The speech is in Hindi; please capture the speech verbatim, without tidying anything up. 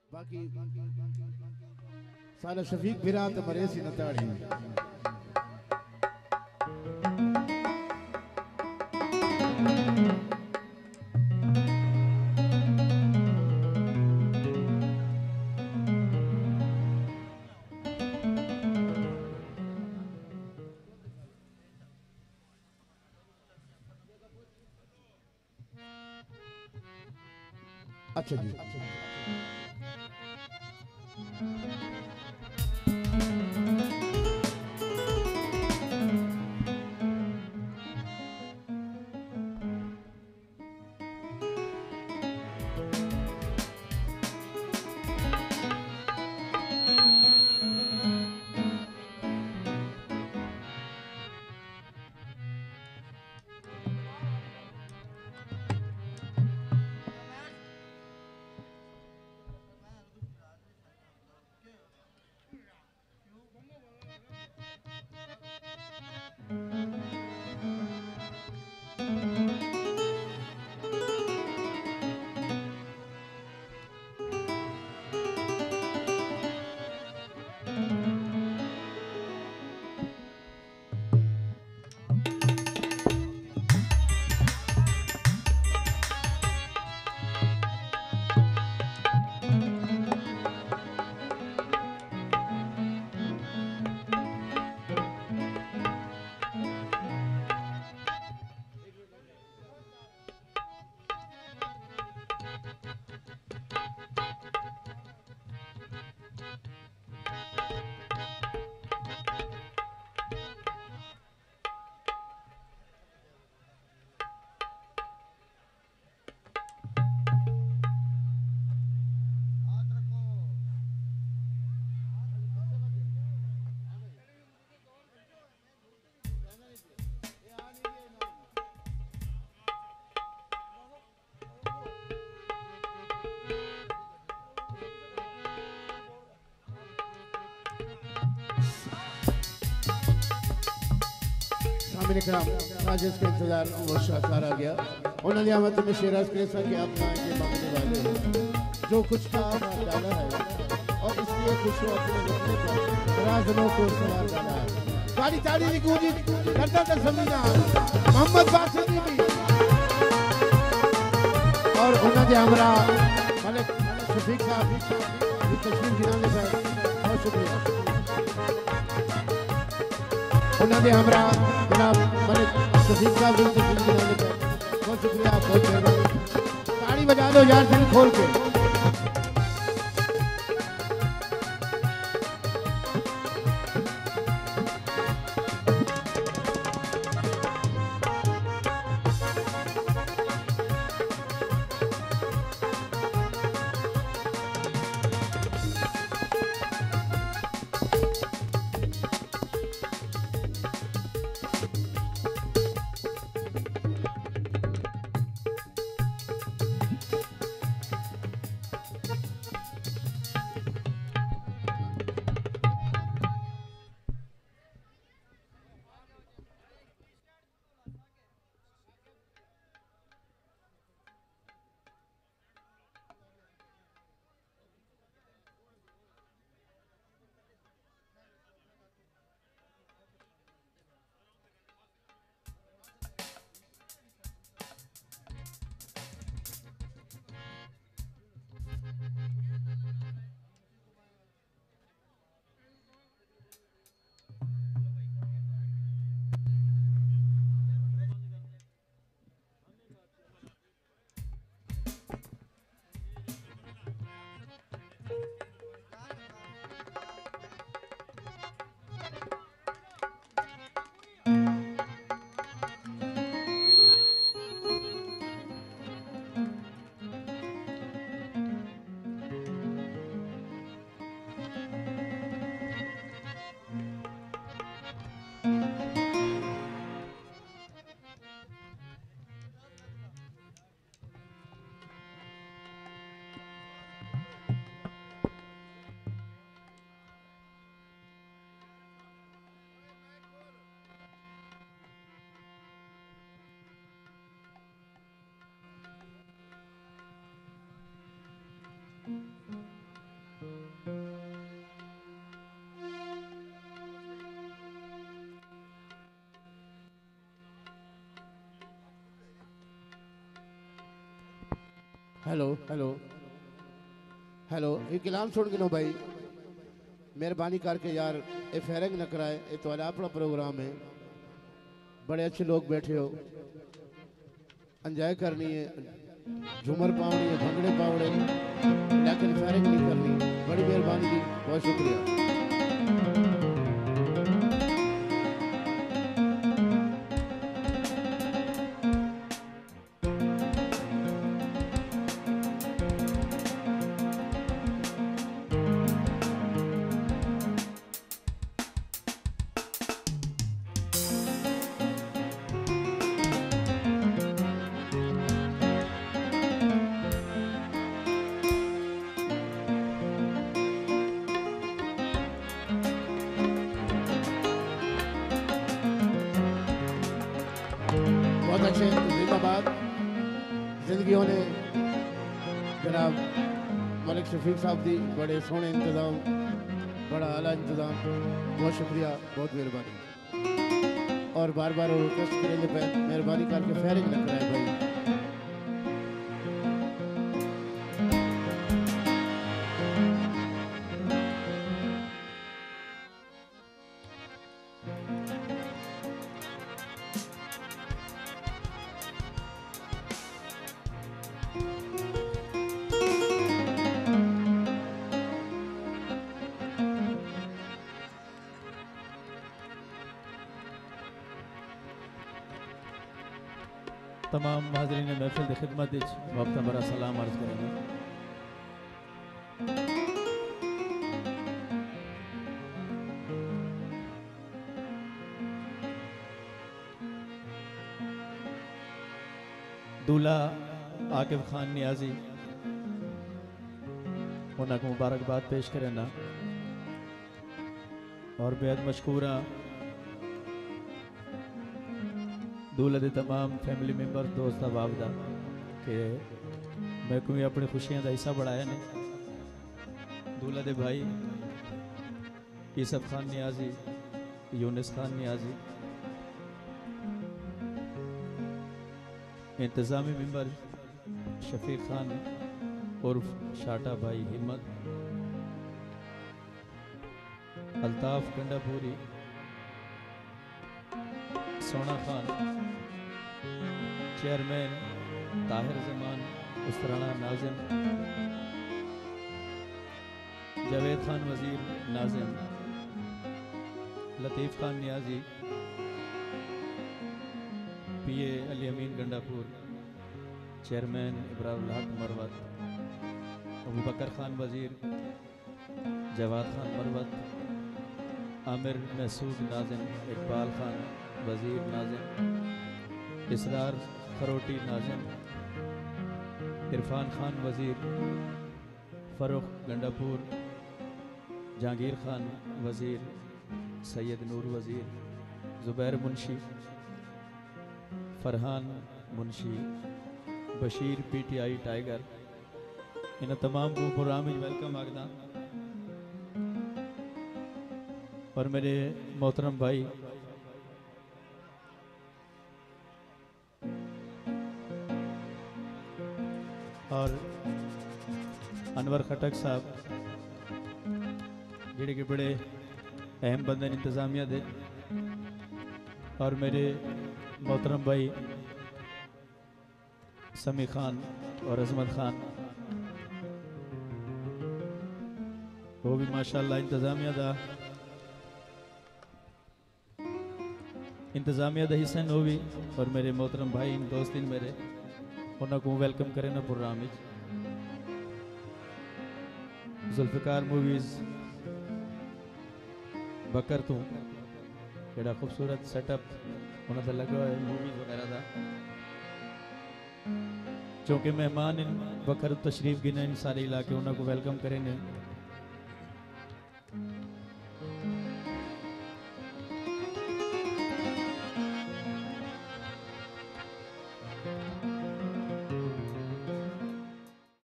बाकी सारा शफीक भिरा तो मरे सी नताड़ी। अच्छा जी, सामने का राजेश के इंतजार वो शाकार आ गया। उन्होंने आमद में शेराज के कि अपना के मांगने वाले हैं जो कुछ काम डाला है और इसलिए खुश हो अपने रुकने पर राजनों को सवार डाला है। ताली ताली की गूंजी करता था समीना मोहम्मद बासिनी भी और उन्होंने हमारा मलिक शफीक साहब की तस्वीर गिराने का बहुत शुक्रिया। उन्होंने हमारा जनाब मलिक शफीक साहब की तस्वीर गिराने का बहुत शुक्रिया। आप बहुत मेहरबानी। ताली बजा दो यार दिल खोल के। हेलो हेलो हेलो ये कलाम सुन गिनो भाई मेहरबानी करके यार ये फेरिंग न कराए ये तो अपना प्रोग्राम है बड़े अच्छे लोग बैठे हो एंजॉय करनी है झूमर पावनी है भंगड़े पावड़े लेकिन फेरिंग नहीं करनी बड़ी मेहरबानी जी बहुत शुक्रिया। बहुत अच्छे जिंदाबाद जिंदगियों ने जनाब मलिक शफीक साहब दी बड़े सोहने इंतजाम बड़ा आला इंतजाम बहुत शुक्रिया बहुत मेहरबानी और बार बार रिक्वेस्ट करेंगे पे मेहरबानी करके फेरिंग न कराए भाई। तमाम हाज़रीन महफिल की खिदमत वक्त बड़ा सलाम अर्ज करेंगे। दूल्हा आकिब खान नियाजी उन्हें मुबारकबाद पेश करें ना और बेहद मशकूर हाँ दूल्हे के तमाम फैमिली मेंबर दोस्त अहबाब दा कि मैं कोई अपनी खुशियां का हिस्सा बढ़ाया ने दूल्हे के भाई यूसुफ खान नियाजी यूनिस खान नियाजी इंतजामी मेंबर शफीक खान उर्फ शाटा भाई हिम्मत अल्ताफ गंडापुरी सोना खान चेयरमैन ताहिर जमान उस्तराना नाजिम जावेद खान वजीर नाजिम Latif Khan Niazi P A Ali Amin Gandapur chairman Ibrahim Haq Marwat Abu बकर खान वजीर जवाद खान मरवत आमिर महसूद नाजिम इकबाल खान वजीर नाजिम इसरार खरोटी नाजिम इरफान खान वजीर फ़रुख गंडापुर जहांगीर खान वजीर सैयद नूर वजीर ज़ुबैर मुंशी फरहान मुंशी बशीर पीटीआई टाइगर इन तमाम को प्रोग्राम में वेलकम आगदा और मेरे मोहतरम भाई और अनवर खटक साहब जिहड़े कि बड़े अहम बंदे इंतजामिया दे और मेरे मोहतरम भाई समी खान और अजमत खान वो भी माशाल्लाह इंतजामिया दा इंतजामिया दा हिस्सा हो भी और मेरे मोहतरम भाई दोस्त मेरे उन्होंने को वेलकम करें ना प्रोग्राम में जुल्फिकार मूवीज बकर तू बड़ा खूबसूरत सेटअप उन्होंने लगा है मूवीज वगैरह का चूँकि मेहमान इन बकर तशरीफ गिने इन सारे इलाके उन्होंने को वेलकम करें